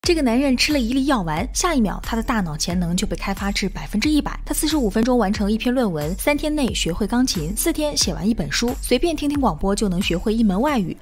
这个男人吃了一粒药丸，下一秒他的大脑潜能就被开发至100%。他45分钟完成一篇论文，3天内学会钢琴，4天写完一本书，随便听听广播就能学会一门外语。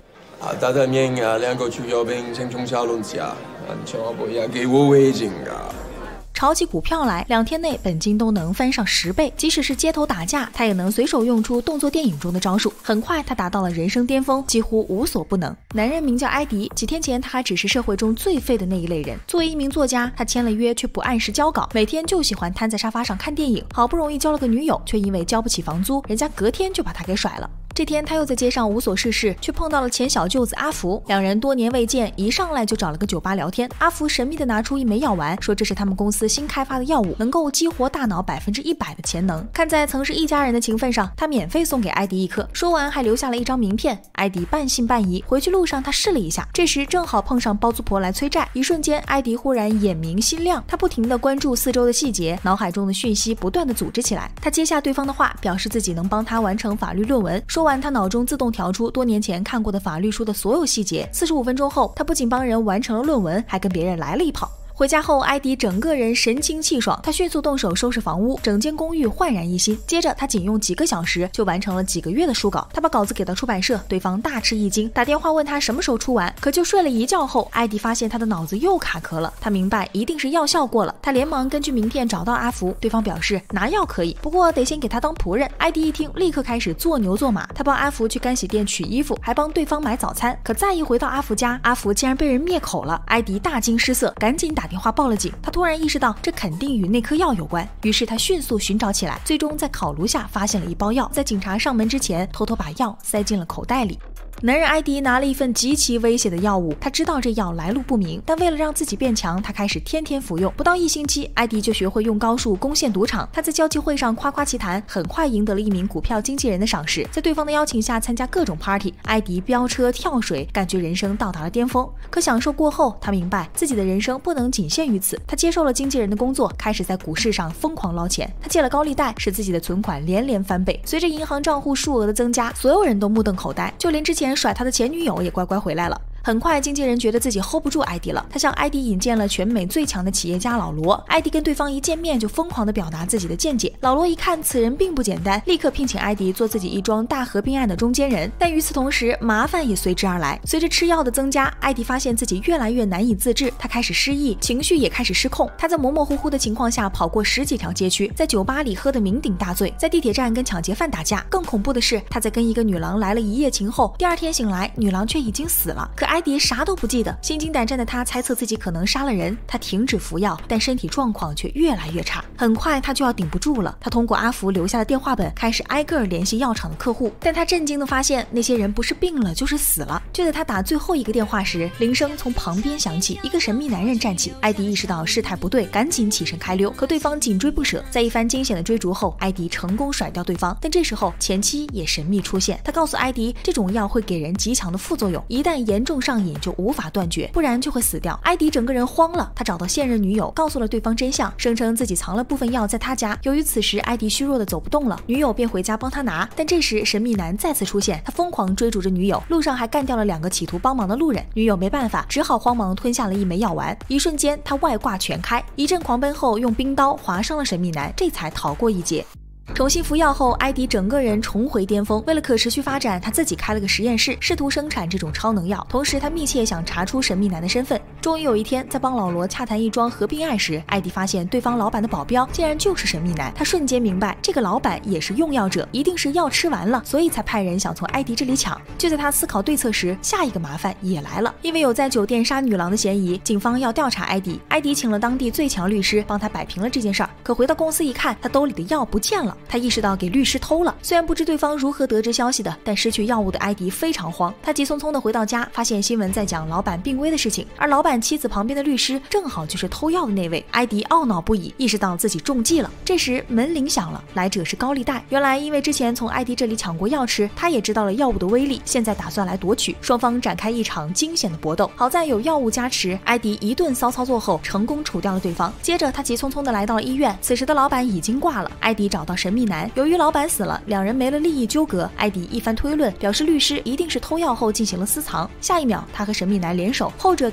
炒起股票来，2天内本金都能翻上10倍，即使是街头打架，他也能随手用出动作电影中的招数。很快，他达到了人生巅峰，几乎无所不能。男人名叫埃迪，几天前他还只是社会中最废的那一类人。作为一名作家，他签了约却不按时交稿，每天就喜欢瘫在沙发上看电影。好不容易交了个女友，却因为交不起房租，人家隔天就把他给甩了。这天他又在街上无所事事，却碰到了前小舅子阿福，两人多年未见，一上来就找了个酒吧聊天。阿福神秘地拿出一枚药丸，说这是他们公司新开发的药物，能够激活大脑100%的潜能。看在曾是一家人的情分上，他免费送给埃迪一颗，说完还留下了一张名片。埃迪半信半疑，回去路上他试了一下，这时正好碰上包租婆来催债，一瞬间埃迪忽然眼明心亮，他不停地关注四周的细节，脑海中的讯息不断地组织起来。他接下对方的话，表示自己能帮他完成法律论文。说完，他脑中自动调出多年前看过的法律书的所有细节。45分钟后，他不仅帮人完成了论文，还跟别人来了一炮。回家后，埃迪整个人神清气爽，他迅速动手收拾房屋，整间公寓焕然一新。接着他仅用几个小时就完成了几个月的书稿。他把稿子给到出版社，对方大吃一惊，打电话问他什么时候出完。可就睡了一觉后，埃迪发现他的脑子又卡壳了。他明白一定是药效过了，他连忙根据名片找到阿福，对方表示拿药可以，不过得先给他当仆人。埃迪一听，立刻开始做牛做马，他帮阿福去干洗店取衣服，还帮对方买早餐。可再一回到阿福家，阿福竟然被人灭口了。埃迪大惊失色，赶紧打电话报了警。他突然意识到这肯定与那颗药有关，于是他迅速寻找起来，最终在烤炉下发现了一包药，在警察上门之前偷偷把药塞进了口袋里。男人埃迪拿了一份极其危险的药物，他知道这药来路不明，但为了让自己变强，他开始天天服用。不到1星期，埃迪就学会用高数攻陷赌场。他在交际会上夸夸其谈，很快赢得了一名股票经纪人的赏识。在对方的邀请下参加各种 party， 埃迪飙车跳水，感觉人生到达了巅峰。可享受过后，他明白自己的人生不能仅限于此。他接受了经纪人的工作，开始在股市上疯狂捞钱。他借了高利贷，使自己的存款连连翻倍。随着银行账户数额的增加，所有人都目瞪口呆，就连之前甩他的前女友也乖乖回来了。很快，经纪人觉得自己 hold 不住埃迪了，他向埃迪引荐了全美最强的企业家老罗。埃迪跟对方一见面就疯狂地表达自己的见解。老罗一看此人并不简单，立刻聘请埃迪做自己一桩大合并案的中间人。但与此同时，麻烦也随之而来。随着吃药的增加，埃迪发现自己越来越难以自制，他开始失忆，情绪也开始失控。他在模模糊糊的情况下跑过10几条街区，在酒吧里喝得酩酊大醉，在地铁站跟抢劫犯打架。更恐怖的是，他在跟一个女郎来了一夜情后，第2天醒来，女郎却已经死了。可埃迪啥都不记得，心惊胆战的他猜测自己可能杀了人。他停止服药，但身体状况却越来越差。很快他就要顶不住了，他通过阿福留下的电话本开始挨个联系药厂的客户。但他震惊地发现，那些人不是病了就是死了。就在他打最后一个电话时，铃声从旁边响起，一个神秘男人站起。埃迪意识到事态不对，赶紧起身开溜。可对方紧追不舍，在一番惊险的追逐后，埃迪成功甩掉对方。但这时候前妻也神秘出现，他告诉埃迪，这种药会给人极强的副作用，一旦严重上瘾就无法断绝，不然就会死掉。埃迪整个人慌了，他找到现任女友，告诉了对方真相，声称自己藏了部分药在他家。由于此时埃迪虚弱的走不动了，女友便回家帮他拿。但这时神秘男再次出现，他疯狂追逐着女友，路上还干掉了2个企图帮忙的路人。女友没办法，只好慌忙吞下了一枚药丸。一瞬间他外挂全开，一阵狂奔后用冰刀划伤了神秘男，这才逃过一劫。重新服药后，埃迪整个人重回巅峰。为了可持续发展，他自己开了个实验室，试图生产这种超能药。同时他密切想查出神秘男的身份。终于有一天，在帮老罗洽谈一桩合并案时，埃迪发现对方老板的保镖竟然就是神秘男。他瞬间明白，这个老板也是用药者，一定是药吃完了，所以才派人想从埃迪这里抢。就在他思考对策时，下一个麻烦也来了。因为有在酒店杀女郎的嫌疑，警方要调查埃迪。埃迪请了当地最强律师帮他摆平了这件事儿。可回到公司一看，他兜里的药不见了。他意识到给律师偷了。虽然不知对方如何得知消息的，但失去药物的埃迪非常慌。他急匆匆地回到家，发现新闻在讲老板病危的事情，而老板妻子旁边的律师正好就是偷药的那位。埃迪懊恼不已，意识到自己中计了。这时门铃响了，来者是高利贷。原来因为之前从埃迪这里抢过药吃，他也知道了药物的威力，现在打算来夺取。双方展开一场惊险的搏斗。好在有药物加持，埃迪一顿骚操作后成功除掉了对方。接着他急匆匆地来到了医院，此时的老板已经挂了。埃迪找到神秘男，由于老板死了，两人没了利益纠葛。埃迪一番推论，表示律师一定是偷药后进行了私藏。下一秒，他和神秘男联手，后者给老板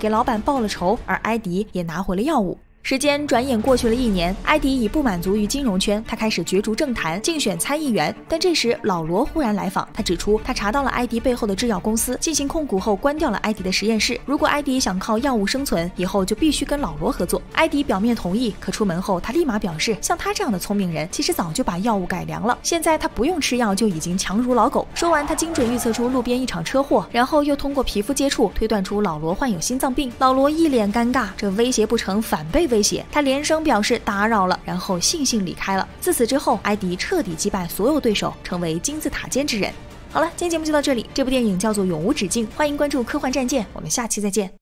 报了仇，而埃迪也拿回了药物。时间转眼过去了1年，埃迪已不满足于金融圈，他开始角逐政坛，竞选参议员。但这时老罗忽然来访，他指出他查到了埃迪背后的制药公司，进行控股后关掉了埃迪的实验室。如果埃迪想靠药物生存，以后就必须跟老罗合作。埃迪表面同意，可出门后他立马表示，像他这样的聪明人，其实早就把药物改良了，现在他不用吃药就已经强如老狗。说完，他精准预测出路边一场车祸，然后又通过皮肤接触推断出老罗患有心脏病。老罗一脸尴尬，这威胁不成反被威胁，他连声表示打扰了，然后悻悻离开了。自此之后，埃迪彻底击败所有对手，成为金字塔尖之人。好了，今天节目就到这里，这部电影叫做《永无止境》，欢迎关注科幻战舰，我们下期再见。